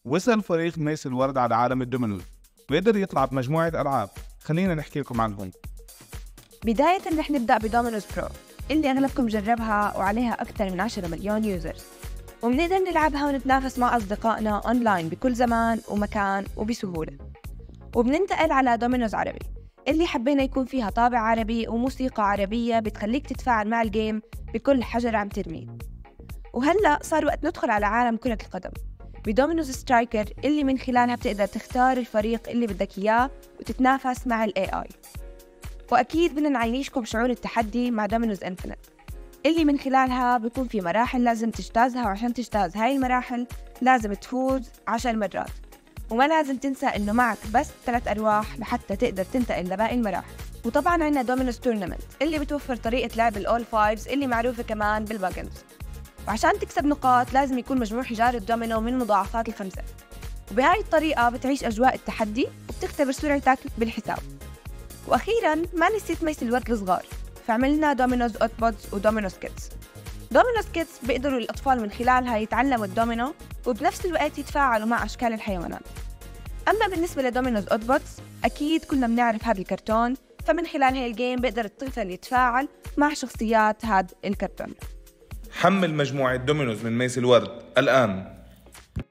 وصل فريق ميس الورد على عالم الدومينوز وقدر يطلع بمجموعة ألعاب. خلينا نحكي لكم عنهم. بداية رح نبدأ بدومينوز برو اللي أغلبكم جربها وعليها أكثر من 10 مليون يوزرز، وبنقدر نلعبها ونتنافس مع أصدقائنا أونلاين بكل زمان ومكان وبسهولة. وبننتقل على دومينوز عربي اللي حبينا يكون فيها طابع عربي وموسيقى عربية بتخليك تتفاعل مع الجيم بكل حجر عم ترميه. وهلأ صار وقت ندخل على عالم كرة القدم بدومينوز سترايكر اللي من خلالها بتقدر تختار الفريق اللي بدك إياه وتتنافس مع ال AI. وأكيد بدنا نعيشكم شعور التحدي مع دومينوز إنفينيت اللي من خلالها بيكون في مراحل لازم تجتازها، وعشان تجتاز هاي المراحل لازم تفوز 10 مرات، وما لازم تنسى إنه معك بس 3 أرواح لحتى تقدر تنتقل لباقي المراحل. وطبعاً عنا دومينوز تورنمنت اللي بتوفر طريقة لعب الأول فايفز اللي معروفة كمان بالباجنز، وعشان تكسب نقاط لازم يكون مجموع حجار الدومينو من مضاعفات الخمسة. وبهاي الطريقة بتعيش أجواء التحدي وبتختبر سرعتك بالحساب. وأخيراً ما نسيت ميس الورد الصغار، فعملنا دومينوز أوتبودز ودومينوز كيدز. دومينوز كيدز بيقدروا الأطفال من خلالها يتعلموا الدومينو وبنفس الوقت يتفاعلوا مع أشكال الحيوانات. أما بالنسبة لدومينوز أوتبودز أكيد كلنا بنعرف هذا الكرتون، فمن خلال هاي الجيم بيقدر الطفل يتفاعل مع شخصيات هذا الكرتون. حمل مجموعة دومينوز من ميس الورد الآن.